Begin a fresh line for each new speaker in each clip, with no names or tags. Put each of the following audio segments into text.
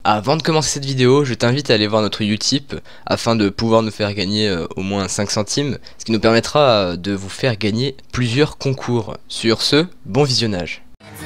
Avant de commencer cette vidéo, je t'invite à aller voir notre Utip afin de pouvoir nous faire gagner au moins 5 centimes, ce qui nous permettra de vous faire gagner plusieurs concours. Sur ce, bon visionnage.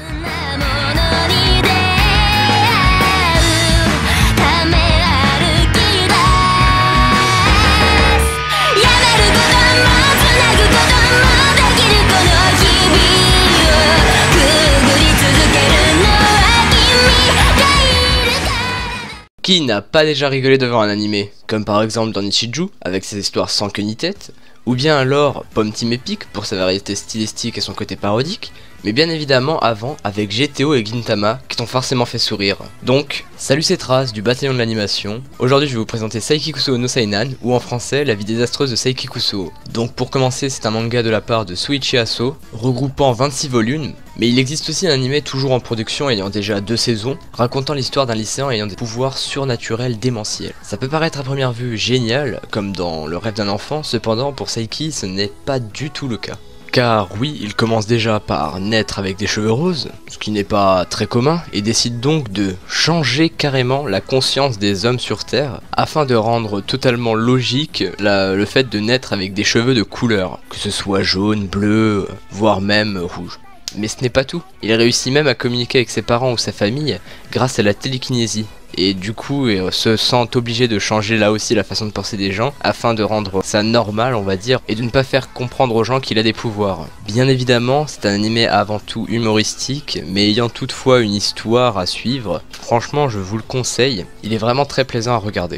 Qui n'a pas déjà rigolé devant un animé, comme par exemple dans Nichijou, avec ses histoires sans queue ni tête, ou bien alors Pomme Team Epic pour sa variété stylistique et son côté parodique, mais bien évidemment avant avec GTO et Gintama qui t'ont forcément fait sourire. Donc, salut c'est Trace du bataillon de l'animation. Aujourd'hui je vais vous présenter Saiki Kusuo no Sainan, ou en français La vie désastreuse de Saiki Kusuo. Donc pour commencer, c'est un manga de la part de Shuichi Aso, regroupant 26 volumes, mais il existe aussi un anime toujours en production ayant déjà 2 saisons, racontant l'histoire d'un lycéen ayant des pouvoirs surnaturels démentiels. Ça peut paraître à première vue génial, comme dans Le rêve d'un enfant, cependant pour Saiki ce n'est pas du tout le cas. Car oui, il commence déjà par naître avec des cheveux roses, ce qui n'est pas très commun, et décide donc de changer carrément la conscience des hommes sur Terre, afin de rendre totalement logique le fait de naître avec des cheveux de couleur, que ce soit jaune, bleu, voire même rouge. Mais ce n'est pas tout, il réussit même à communiquer avec ses parents ou sa famille grâce à la télékinésie. Et du coup se sent obligé de changer là aussi la façon de penser des gens afin de rendre ça normal on va dire et de ne pas faire comprendre aux gens qu'il a des pouvoirs. Bien évidemment c'est un animé avant tout humoristique mais ayant toutefois une histoire à suivre. Franchement je vous le conseille, il est vraiment très plaisant à regarder.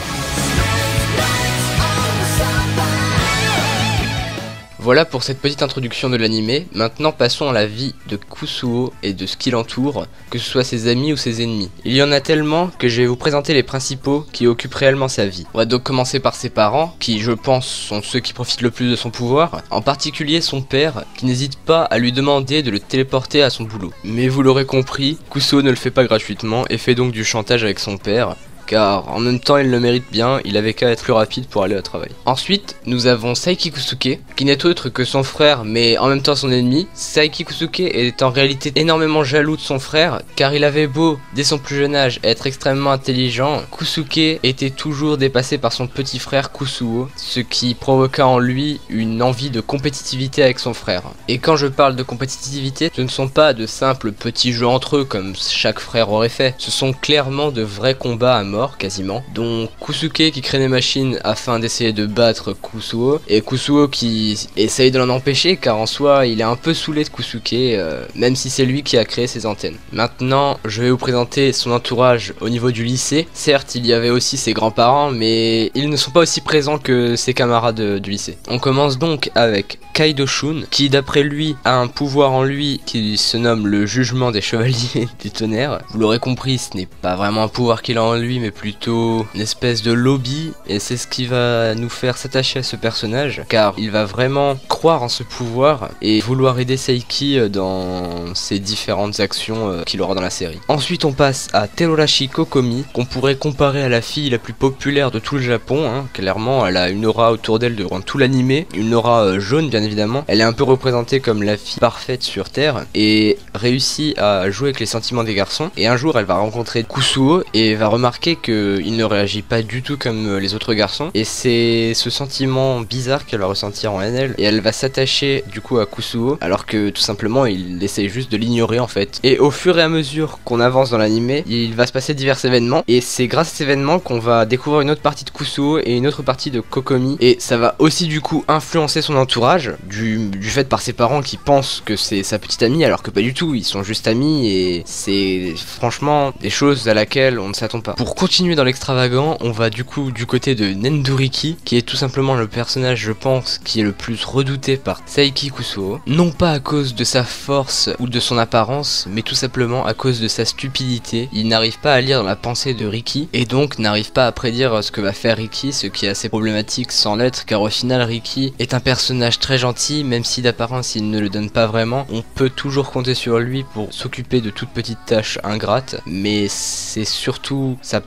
Voilà pour cette petite introduction de l'animé. Maintenant passons à la vie de Kusuo et de ce qui l'entoure, que ce soit ses amis ou ses ennemis. Il y en a tellement que je vais vous présenter les principaux qui occupent réellement sa vie. On va donc commencer par ses parents, qui je pense sont ceux qui profitent le plus de son pouvoir, en particulier son père, qui n'hésite pas à lui demander de le téléporter à son boulot. Mais vous l'aurez compris, Kusuo ne le fait pas gratuitement et fait donc du chantage avec son père, car en même temps il le mérite bien, il avait qu'à être plus rapide pour aller au travail. Ensuite, nous avons Saiki Kusuke, qui n'est autre que son frère mais en même temps son ennemi. Saiki Kusuke est en réalité énormément jaloux de son frère, car il avait beau, dès son plus jeune âge, être extrêmement intelligent, Kusuke était toujours dépassé par son petit frère Kusuo, ce qui provoqua en lui une envie de compétitivité avec son frère. Et quand je parle de compétitivité, ce ne sont pas de simples petits jeux entre eux comme chaque frère aurait fait, ce sont clairement de vrais combats à mort quasiment, dont Kusuke qui crée des machines afin d'essayer de battre Kusuo, et Kusuo qui essaye de l'en empêcher car en soi il est un peu saoulé de Kusuke, même si c'est lui qui a créé ses antennes. Maintenant je vais vous présenter son entourage au niveau du lycée. Certes il y avait aussi ses grands-parents mais ils ne sont pas aussi présents que ses camarades du lycée. On commence donc avec Kaido Shun, qui d'après lui a un pouvoir en lui qui se nomme le jugement des chevaliers du tonnerre. Vous l'aurez compris, ce n'est pas vraiment un pouvoir qu'il a en lui mais plutôt une espèce de lobby, et c'est ce qui va nous faire s'attacher à ce personnage car il va vraiment croire en ce pouvoir et vouloir aider Saiki dans ses différentes actions qu'il aura dans la série. Ensuite on passe à Terorashi Kokomi, qu'on pourrait comparer à la fille la plus populaire de tout le Japon, hein. Clairement elle a une aura autour d'elle durant tout l'animé, une aura jaune bien évidemment. Elle est un peu représentée comme la fille parfaite sur Terre et réussit à jouer avec les sentiments des garçons, et un jour elle va rencontrer Kusuo et va remarquer qu'il ne réagit pas du tout comme les autres garçons, et c'est ce sentiment bizarre qu'elle va ressentir en elle, et elle va s'attacher du coup à Kusuo alors que tout simplement il essaye juste de l'ignorer en fait. Et au fur et à mesure qu'on avance dans l'animé, il va se passer divers événements, et c'est grâce à ces événements qu'on va découvrir une autre partie de Kusuo et une autre partie de Kokomi, et ça va aussi du coup influencer son entourage du fait par ses parents qui pensent que c'est sa petite amie alors que pas du tout, ils sont juste amis, et c'est franchement des choses à laquelle on ne s'attend pas. Pour continuer dans l'extravagant, on va du coup du côté de Nendoriki, qui est tout simplement le personnage je pense qui est le plus redouté par Saiki Kusuo, non pas à cause de sa force ou de son apparence, mais tout simplement à cause de sa stupidité. Il n'arrive pas à lire dans la pensée de Riki et donc n'arrive pas à prédire ce que va faire Riki, ce qui est assez problématique sans l'être, car au final Riki est un personnage très gentil, même si d'apparence il ne le donne pas vraiment. On peut toujours compter sur lui pour s'occuper de toutes petites tâches ingrates, mais c'est surtout sa passion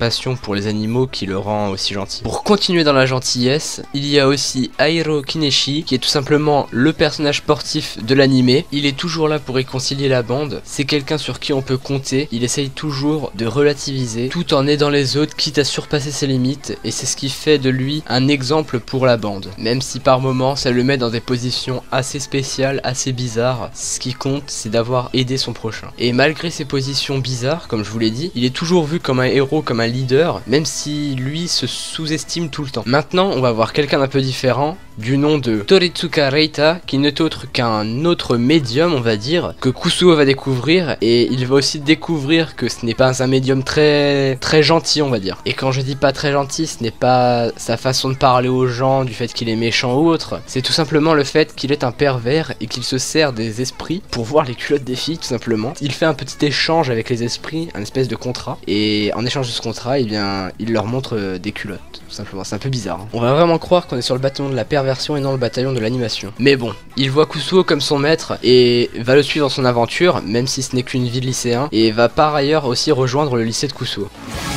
compassion pour les animaux qui le rend aussi gentil. Pour continuer dans la gentillesse, il y a aussi Airo Kineshi qui est tout simplement le personnage sportif de l'anime. Il est toujours là pour réconcilier la bande, c'est quelqu'un sur qui on peut compter, il essaye toujours de relativiser tout en aidant les autres quitte à surpasser ses limites et c'est ce qui fait de lui un exemple pour la bande. Même si par moments ça le met dans des positions assez spéciales, assez bizarres, ce qui compte c'est d'avoir aidé son prochain. Et malgré ces positions bizarres, comme je vous l'ai dit, il est toujours vu comme un héros, comme un leader, même si lui se sous-estime tout le temps. Maintenant on va voir quelqu'un d'un peu différent, du nom de Toritsuka Reita, qui n'est autre qu'un autre médium, on va dire, que Kusuo va découvrir, et il va aussi découvrir que ce n'est pas un médium très gentil, on va dire. Et quand je dis pas très gentil, ce n'est pas sa façon de parler aux gens, du fait qu'il est méchant ou autre, c'est tout simplement le fait qu'il est un pervers et qu'il se sert des esprits pour voir les culottes des filles, tout simplement. Il fait un petit échange avec les esprits, un espèce de contrat, et en échange de ce contrat, eh bien, il leur montre des culottes, tout simplement. C'est un peu bizarre, hein. On va vraiment croire qu'on est sur le bataillon de la perversion et non le bataillon de l'animation. Mais bon, il voit Kusuo comme son maître et va le suivre dans son aventure, même si ce n'est qu'une vie de lycéen, et va par ailleurs aussi rejoindre le lycée de Kusuo.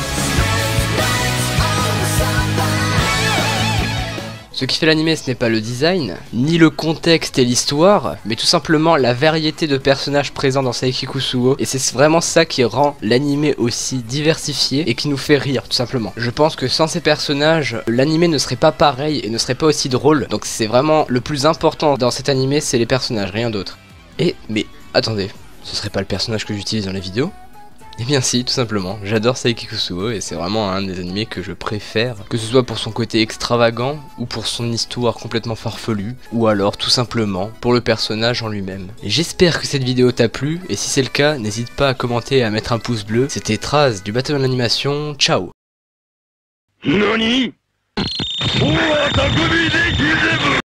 Ce qui fait l'anime, ce n'est pas le design, ni le contexte et l'histoire, mais tout simplement la variété de personnages présents dans Saiki Kusuo, et c'est vraiment ça qui rend l'anime aussi diversifié et qui nous fait rire, tout simplement. Je pense que sans ces personnages, l'anime ne serait pas pareil et ne serait pas aussi drôle, donc c'est vraiment le plus important dans cet anime, c'est les personnages, rien d'autre. Mais attendez, ce serait pas le personnage que j'utilise dans les vidéos ? Eh bien si, tout simplement, j'adore Saiki Kusuo et c'est vraiment un des animés que je préfère, que ce soit pour son côté extravagant ou pour son histoire complètement farfelue, ou alors tout simplement pour le personnage en lui-même. J'espère que cette vidéo t'a plu, et si c'est le cas, n'hésite pas à commenter et à mettre un pouce bleu. C'était Traz du bataillon de l'animation, ciao. NANI